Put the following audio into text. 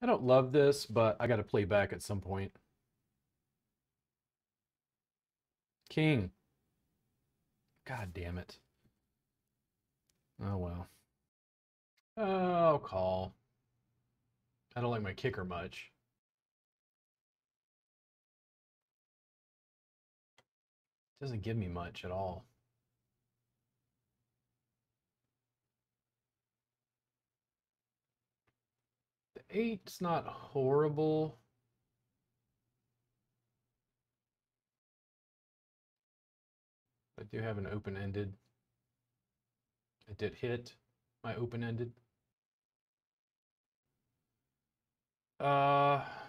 I don't love this, but I got to play back at some point. King. God damn it. Oh well. Oh, call. I don't like my kicker much. Doesn't give me much at all. The 8's not horrible. I do have an open-ended. I did hit my open-ended.